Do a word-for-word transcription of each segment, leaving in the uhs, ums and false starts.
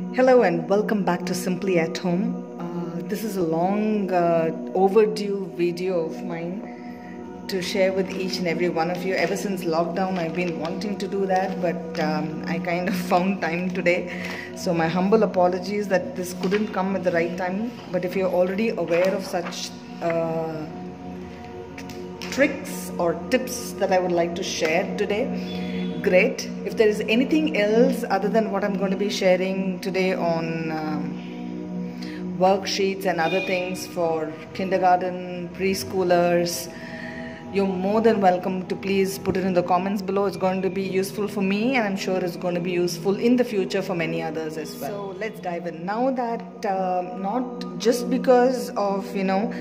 Hello and welcome back to Simply at Home. Uh, this is a long uh, overdue video of mine to share with each and every one of you. Ever since lockdown I've been wanting to do that, but um, I kind of found time today. So my humble apologies that this couldn't come at the right time. But if you're already aware of such uh, tricks or tips that I would like to share today, great. If there is anything else other than what I'm going to be sharing today on um, worksheets and other things for kindergarten, preschoolers, you're more than welcome to please put it in the comments below. It's going to be useful for me, and I'm sure it's going to be useful in the future for many others as well. So let's dive in. Now that uh, not just because of, you know,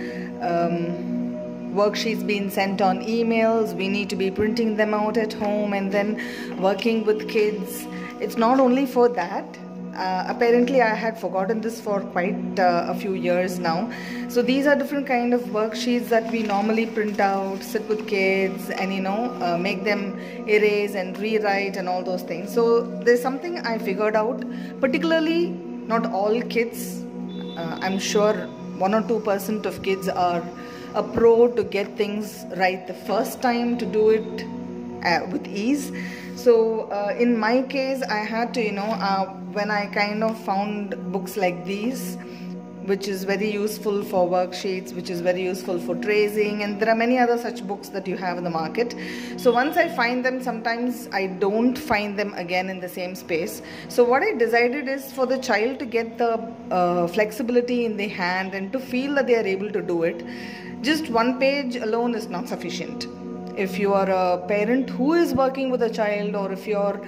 um, worksheets being sent on emails, we need to be printing them out at home and then working with kids. It's not only for that. Uh, apparently I had forgotten this for quite uh, a few years now. So these are different kind of worksheets that we normally print out, sit with kids and, you know, uh, make them erase and rewrite and all those things. So there's something I figured out, particularly not all kids. Uh, I'm sure one or two percent of kids are a pro to get things right the first time, to do it uh, with ease. So uh, in my case, I had to, you know, uh, when I kind of found books like these, which is very useful for worksheets, which is very useful for tracing, and there are many other such books that you have in the market. So once I find them, sometimes I don't find them again in the same space. So what I decided is for the child to get the uh, flexibility in the hand and to feel that they are able to do it, just one page alone is not sufficient. If you are a parent who is working with a child, or if you're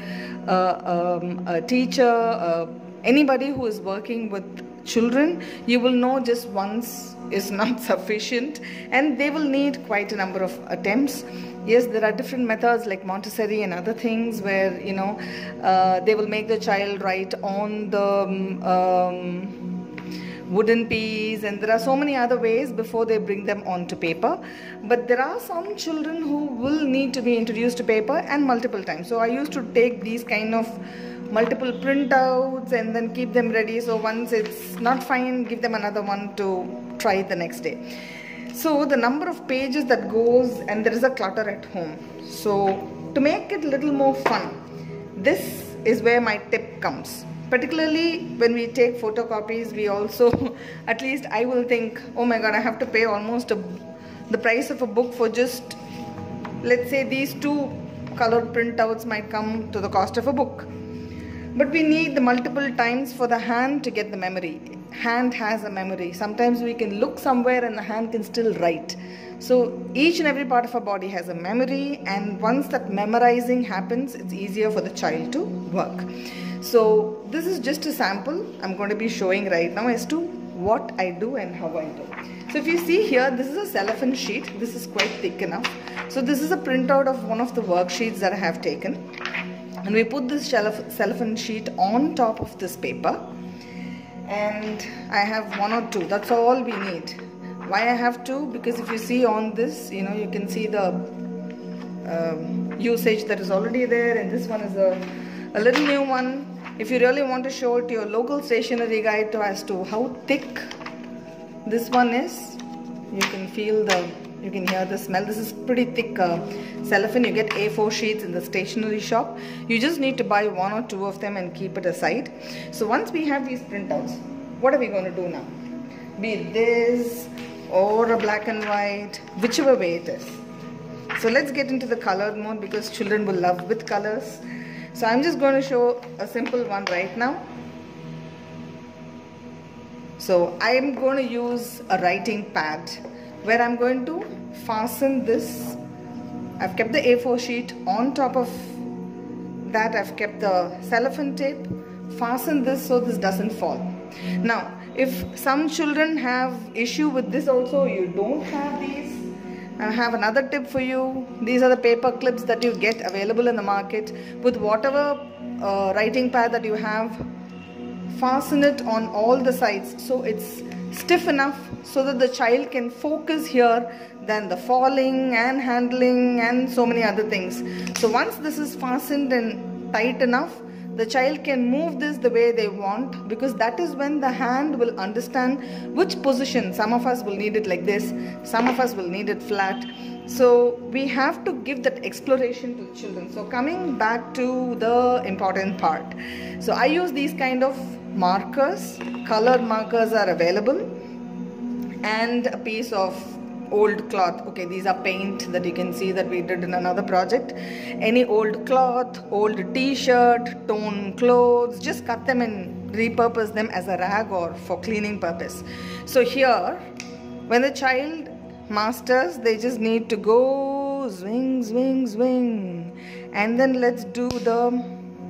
uh, um, a teacher, uh, anybody who is working with children, you will know just once is not sufficient, and they will need quite a number of attempts. Yes, there are different methods like Montessori and other things where, you know, uh, they will make the child write on the um, wooden piece, and there are so many other ways before they bring them onto paper. But there are some children who will need to be introduced to paper, and multiple times. So I used to take these kind of multiple printouts and then keep them ready. So once it's not fine, give them another one to try it the next day. So the number of pages that goes, and there is a clutter at home. So to make it a little more fun, this is where my tip comes. Particularly when we take photocopies, we also, at least I will think, oh my god, I have to pay almost a, the price of a book for just, let's say these two colored printouts might come to the cost of a book. But we need the multiple times for the hand to get the memory. Hand has a memory. Sometimes we can look somewhere and the hand can still write. So each and every part of our body has a memory, and once that memorizing happens, it's easier for the child to work. So this is just a sample I'm going to be showing right now as to what I do and how I do. So if you see here, this is a cellophane sheet. This is quite thick enough. So this is a printout of one of the worksheets that I have taken. And we put this cellophane sheet on top of this paper. And I have one or two. That's all we need. Why I have two? Because if you see on this, you know, you can see the um, usage that is already there. And this one is a, a little new one. If you really want to show it to your local stationery guy to as to how thick this one is, you can feel the, you can hear the smell. This is pretty thick uh, cellophane. You get A four sheets in the stationery shop. You just need to buy one or two of them and keep it aside. So once we have these printouts, what are we going to do now? Be it this or a black and white, whichever way it is. So let's get into the colored mode, because children will love with colors. So I'm just going to show a simple one right now. So I'm going to use a writing pad where I'm going to fasten this. I've kept the A four sheet on top of that. I've kept the cellophane tape. Fasten this so this doesn't fall. Now, if some children have issue with this also, you don't have these, I have another tip for you. These are the paper clips that you get available in the market. With whatever uh, writing pad that you have, fasten it on all the sides so it's stiff enough so that the child can focus here than the falling and handling and so many other things. So once this is fastened and tight enough, the child can move this the way they want, because that is when the hand will understand which position. Some of us will need it like this, some of us will need it flat. So we have to give that exploration to the children. So coming back to the important part, so I use these kind of markers. Colored markers are available, and a piece of old cloth. Okay, these are paint that you can see that we did in another project. Any old cloth, old t-shirt, torn clothes, just cut them and repurpose them as a rag or for cleaning purpose. So here, when the child masters, they just need to go swing, swing, swing, and then let's do the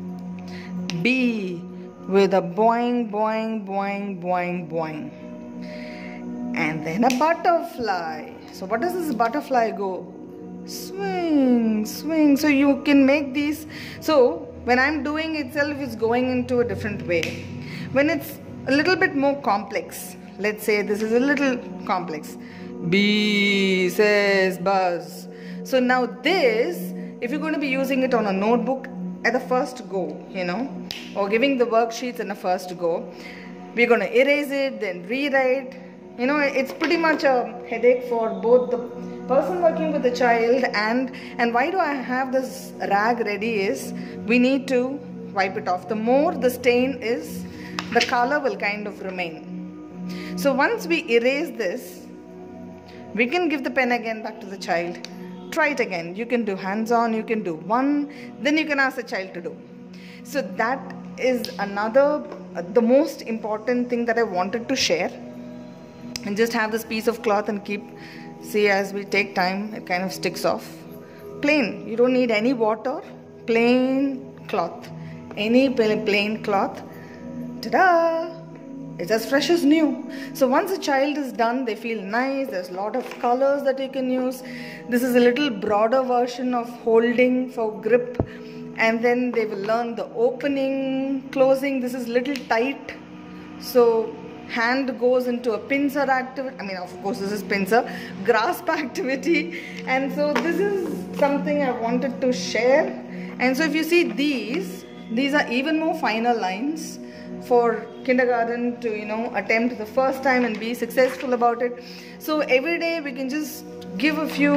bee with a boing, boing, boing, boing, boing. And then a butterfly. So what does this butterfly go? Swing, swing. So you can make these. So when I'm doing itself, it's going into a different way. When it's a little bit more complex, let's say this is a little complex. Bee says buzz. So now this, if you're going to be using it on a notebook at the first go, you know, or giving the worksheets in the first go, we're going to erase it, then rewrite. You know, it's pretty much a headache for both the person working with the child and and why do I have this rag ready is we need to wipe it off. The more the stain is, the color will kind of remain. So once we erase this, we can give the pen again back to the child. Try it again. You can do hands-on, you can do one, then you can ask the child to do. So that is another, uh, the most important thing that I wanted to share. And just have this piece of cloth and keep, see, as we take time, it kind of sticks off. Plain, you don't need any water, plain cloth. Any plain cloth, ta-da! It's as fresh as new. So once a child is done, they feel nice. There's a lot of colors that you can use. This is a little broader version of holding for grip. And then they will learn the opening, closing. This is little tight. So hand goes into a pincer activity. I mean, of course, this is pincer, grasp activity. And so this is something I wanted to share. And so if you see these, these are even more finer lines for kindergarten to, you know, attempt the first time and be successful about it. So every day we can just give a few,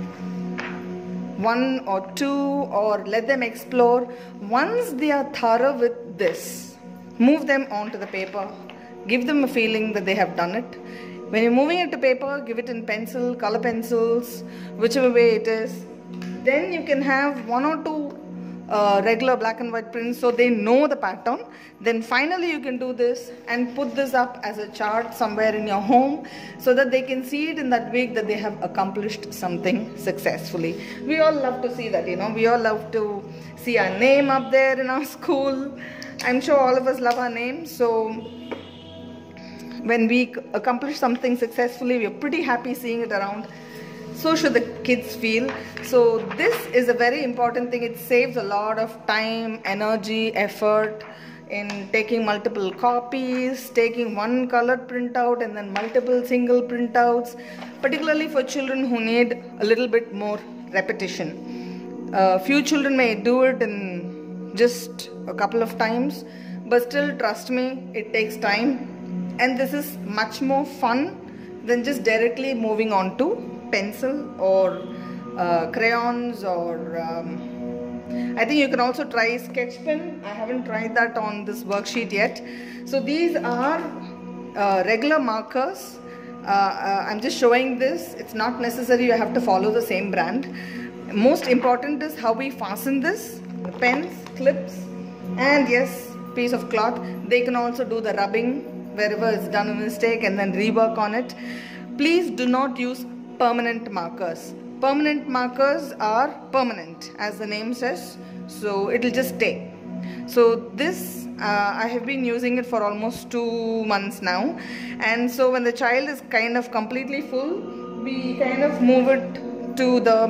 one or two, or let them explore. Once they are thorough with this, move them onto the paper. Give them a feeling that they have done it. When you're moving it to paper, give it in pencil, color pencils, whichever way it is. Then you can have one or two uh, regular black and white prints so they know the pattern. Then finally you can do this and put this up as a chart somewhere in your home so that they can see it in that week that they have accomplished something successfully. We all love to see that, you know. We all love to see our name up there in our school. I'm sure all of us love our name. So when we accomplish something successfully, we are pretty happy seeing it around. So should the kids feel. So this is a very important thing. It saves a lot of time, energy, effort in taking multiple copies, taking one colored printout and then multiple single printouts, particularly for children who need a little bit more repetition. Uh, few children may do it in just a couple of times, but still, trust me, it takes time. And this is much more fun than just directly moving on to pencil or uh, crayons or um, I think you can also try sketch pen. I haven't tried that on this worksheet yet. So these are uh, regular markers. Uh, uh, I'm just showing this. It's not necessary you have to follow the same brand. Most important is how we fasten this. The pens, clips, and yes, piece of cloth. They can also do the rubbing wherever it's done a mistake and then rework on it. Please do not use permanent markers. Permanent markers are permanent, as the name says, so it'll just stay. So this, uh, I have been using it for almost two months now, and so when the child is kind of completely full, we kind of move it to the,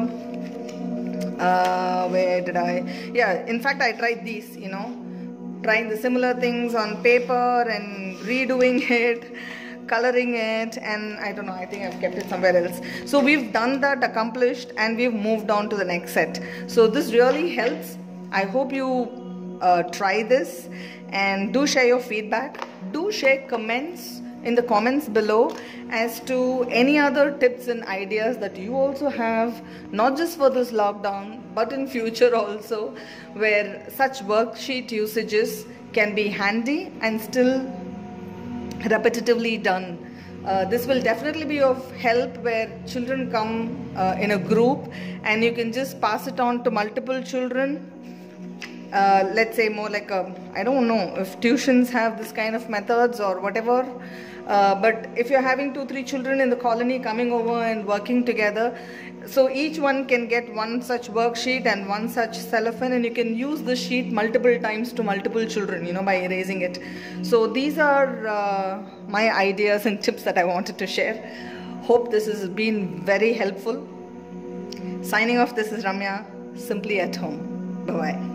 uh, where did I, yeah, in fact I tried these, you know, trying the similar things on paper and redoing it, coloring it, and I don't know, I think I've kept it somewhere else. So we've done that, accomplished, and we've moved on to the next set. So this really helps. I hope you uh, try this, and do share your feedback. Do share comments in the comments below as to any other tips and ideas that you also have, not just for this lockdown but in future also, where such worksheet usages can be handy and still repetitively done. Uh, this will definitely be of help where children come uh, in a group and you can just pass it on to multiple children. Uh, let's say more like a, I don't know if tuitions have this kind of methods or whatever, uh, but if you're having two, three children in the colony coming over and working together, so each one can get one such worksheet and one such cellophane, and you can use the sheet multiple times to multiple children, you know, by erasing it. So these are uh, my ideas and tips that I wanted to share. Hope this has been very helpful. Signing off, this is Ramya, Simply at Home. Bye-bye.